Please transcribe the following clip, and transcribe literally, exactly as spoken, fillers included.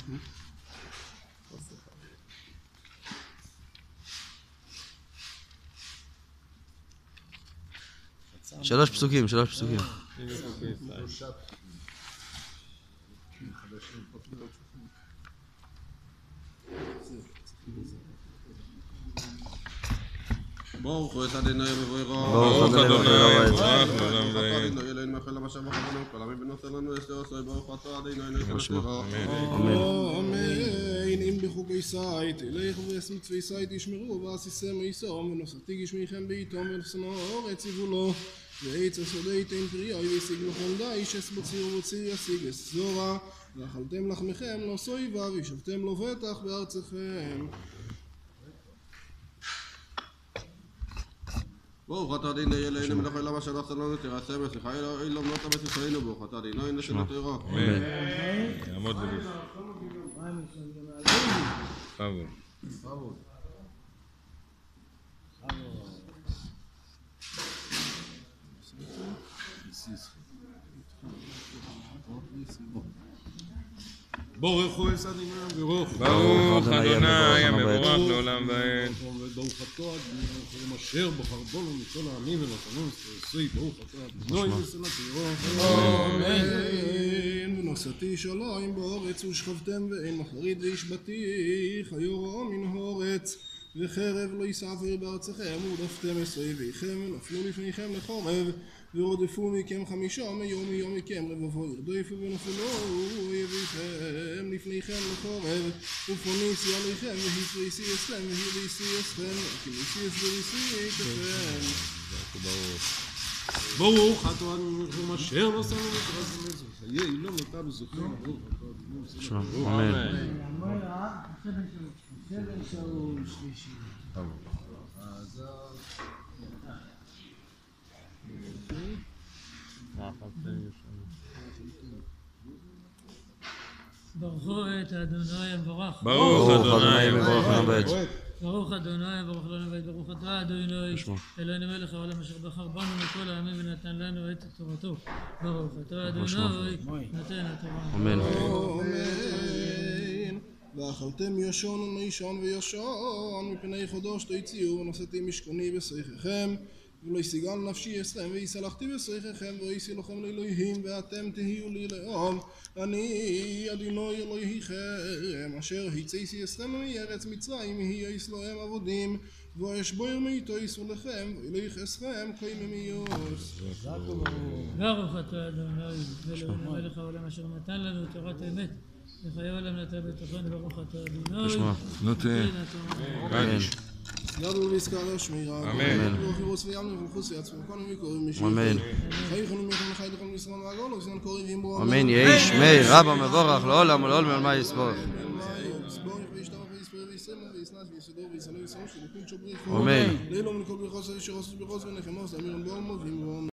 שלוש פסוקים, שלוש פסוקים. ברוך הוא אדוני מבורך. ברוך אדוני מבורך. אלוהינו מאחל למשל בחרנו כל עמים ונושא לנו אסתר עשוי ברוך אתה אדוני נשמתך. אמן. אמן. אם בחוקי סייט אלך ועשם צבי סייט ישמרו ועשיסם יסום ונוסתי גשמיכם ביתום ולשנוא אורץ יבולו ועץ הסודי תן פריו וישיג לכם דיש אס בציר ובציר ישיג אס זורה ואכלתם לחמכם לא סויבה וישבתם לו בטח בארצכם. ברוך אתה אדוני אלוהינו מלך העולם אשר עשה לנו תרעשה וסליחה אלוהי לא מנות בית ישראל ברוך אתה אדוני נשנה תורה. אמן. יעמוד בלב. בכבוד. בכבוד. ברוך הוא אדוני מבורך. ברוך אדוני המבורך לעולם ועד. ברוך אתה אדוני אשר בחר בנו מכל העמים ונתנו עשוי ברוך אתה אדוני ונשנתו. אמן. ונשאתי שלום בארץ ושכבתם ואין מחריד והשבתי חיורו מן הארץ וחרב לא יסעבר בארצכם ורדפתם את אויביכם ונפלו לפניכם לחורב ורודפו מכם חמישה מיום מיום מכם רבבו ירדפו ונפלו אויביכם לפניכם לחורב ופוניסי עליכם והפריסי אסכם והריסי אסכם וכניסי אסבריסי אתכם. ברוך אתה אדוני אשר לא שמו מתרסם את זה חיי לא נוטה בזוכרים ברוך אתה אדוני. אמן. ברכו את אדוני המבורך. ברוך אדוני מבורך לעולם ועד. ברוך אדוני מבורך לעולם ועד. ברוך אתה אדוני אלוהינו מלך העולם אשר בחר בנו מכל העמים ונתן לנו את תורתו. ברוך אתה אדוני נותן התורה. אמן. ואכלתם ישון ומישון וישון מפני חודש תוציאו ונשאתי משכני בשריככם ולא ישיגל נפשי אסכם ויסלחתי בשריככם ויסי לכם לאלוהים ואתם תהיו לי לאום אני אדוני אלוהיכם אשר הצאתי אסכם מארץ מצרים יהיה אסלהם עבודים ואשבויר מאיתו יסו לכם ואלוהיך אסכם קייממיוס. ברוך אתה אדוני אלוהינו מלך העולם אשר נתן לנו תורת האמת וחיי עולם נתן בתוכנו ברוך אתה אדוני נותן. ידעו ויזכר שמירה. אמן. ברוך ירוץ ויאמנו ולחוץ יעצמו כל ומקוראים משם. אמן. חיי חנום יחם לחי לכם לישראל ועגול וזמן קוראים ואמרו אמן. יהי שמי רבא מבורך לעולם ולעולם ולמה יסבורך. אמן. אמן. לילה מלכל ברכות אשר עשו ברכות ונחמוס אמירון באולמו ואמרו